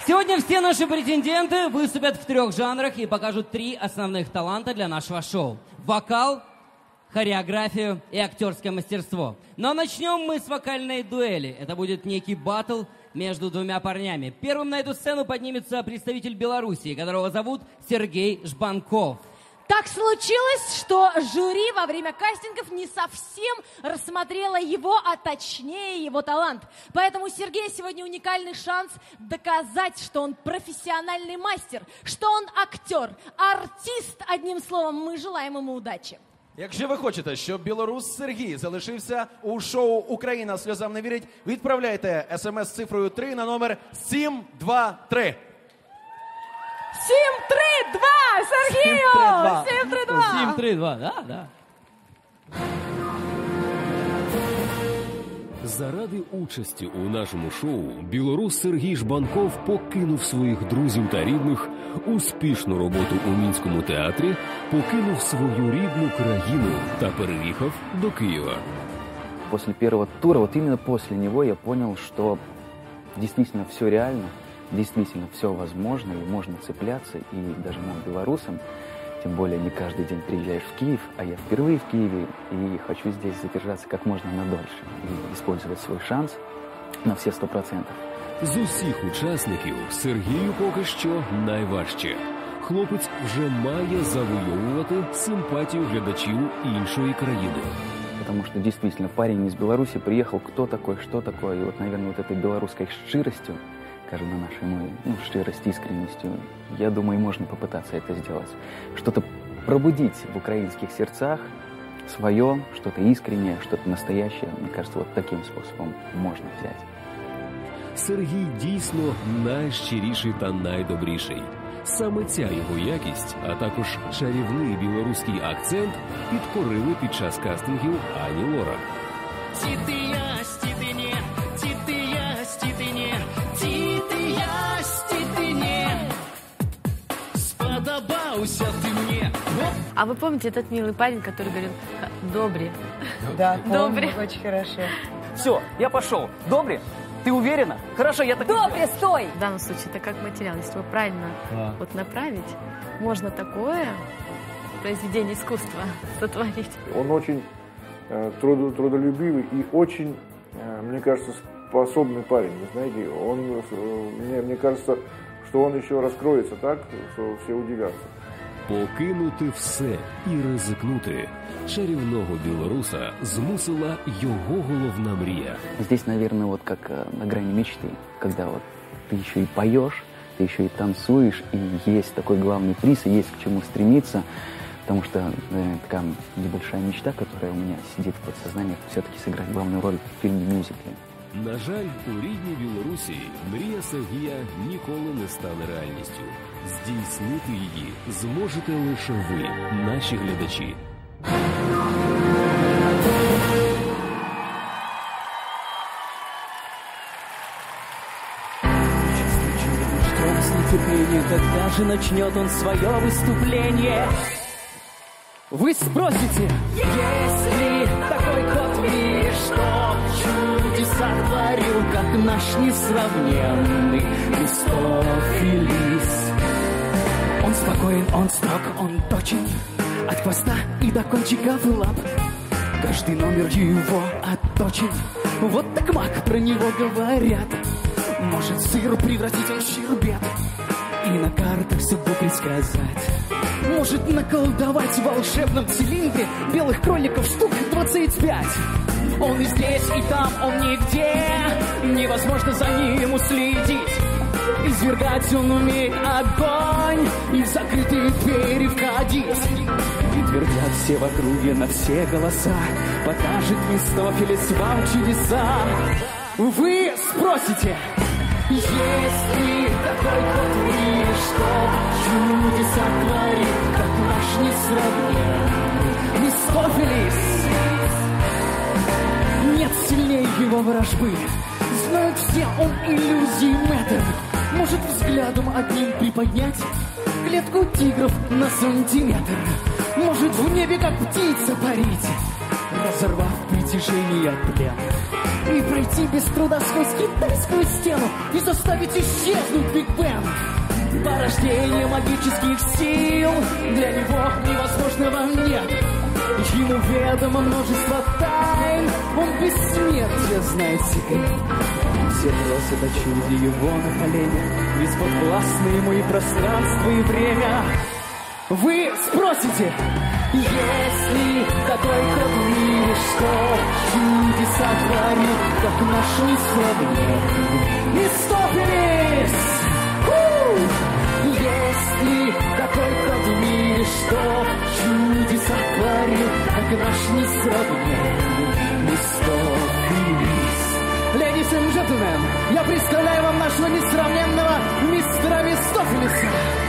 Сегодня все наши претенденты выступят в 3 жанрах и покажут 3 основных таланта для нашего шоу. Вокал, хореографию и актерское мастерство. Но начнем мы с вокальной дуэли. Это будет некий баттл между 2 парнями. Первым на эту сцену поднимется представитель Белоруссии, которого зовут Сергей Жбанков. Так случилось, что жюри во время кастингов не совсем рассмотрело его, а точнее его талант. Поэтому у Сергея сегодня уникальный шанс доказать, что он профессиональный мастер, что он актер, артист. Одним словом, мы желаем ему удачі. Якщо ви хочете, щоб білорус Сергій залишився у шоу «Україна сльозам не вірить», відправляйте смс з цифрою 3 на номер 723. 732! Сергію! 732! 732, да. Заради участі у нашому шоу білорус Сергій Жбанков покинув своїх друзів та рідних, успішну роботу у Мінському театрі, покинув свою рідну країну та переїхав до Києва. После первого тура, вот именно после него я понял, что действительно все реально, действительно все возможно, и можно цепляться, и даже нам, белорусам, тем более не каждый день приезжаешь в Киев, а я впервые в Киеве, и хочу здесь задержаться как можно надольше, и использовать свой шанс на все 100%. З усіх учасників Сергію поки що найважче. Хлопець вже має завойовувати симпатію глядачів іншої країни. Потому что действительно парень из Беларуси приехал, кто такой, что такое, и вот, наверное, вот этой белорусской щиростью, скажем, на нашей мове, щирость, искренностью, я думаю, можно попытаться это сделать. Что-то пробудить в украинских сердцах свое, что-то искреннее, что-то настоящее. Мне кажется, вот таким способом можно взять. Сергій дійсно найщиріший та найдобріший. Саме ця його якість, а також чарівний білоруський акцент підкорили під час кастингів Ані Лорак. А вы помните этот милый парень, который говорил «Добрый»? Да, Добрый. Очень хорошо. Все, я пошел. Добрый? Ты уверена? Хорошо, я так... Добрый, стой! В данном случае это как материал. Если его правильно вот направить, можно такое произведение искусства сотворить. Он очень трудолюбивый и очень, мне кажется, способный парень. Вы знаете, мне кажется, что он еще раскроется так, что все удивятся. Покинути все і ризикнути чарівного білоруса змусила його головна мрія. Здесь, наверное, вот как на грани мечты, когда вот ты еще и поешь, ты еще и танцуешь, и есть такой главный приз, и есть к чему стремиться, потому что, наверное, такая небольшая мечта, которая у меня сидит в подсознании, все-таки сыграть главную роль в фильме-мюзикле. На жаль, у рідній Білорусі мрія Сергія ніколи не стане реальністю. Здійснити її зможете лише ви, наші глядачі. Когда же начнет он свое выступление? Вы спросите, есть ли такой кот в мире, что чудеса творил, как наш несравненный Мефистофелис? Он спокоен, он строг, он точен, от хвоста и до кончиков лап. Каждый номер его отточен, вот так маг про него говорят. Может сыр превратить он в щербет и на картах судьбу предсказать. Может наколдовать в волшебном цилиндре белых кроликов штук 25. Он и здесь, и там, он нигде, невозможно за ним уследить. Извергать он умеет огонь и в закрытые двери входить. И твердят все в округе на все голоса, покажет Мефистофелис вам чудеса. Вы спросите, есть ли такой кот в мире, что чудеса творит, как наш несравненный Мефистофелис? Нет сильнее его ворожбы, знают все, он иллюзий мэтр. Может взглядом одним приподнять клетку тигров на сантиметр. Может в небе как птица парить, разорвав притяжения плен. И пройти без труда сквозь китайскую стену и заставить исчезнуть Биг Бен. Порождение магических сил, для него невозможного нет. Ему ведомо множество тайн, он бессмертие знает секрет. Все просят о чуде его на коленях, бесподвластны ему и пространство, и время. Вы спросите, если такой кот в мире, что чудеса творит, как наш несравненный Мистофелис? Если такой кот в мире, что чудеса творит, как наш несравненный Мистофелис. Ladies and gentlemen, я представляю вам нашего несравненного мистера Мистофелиса.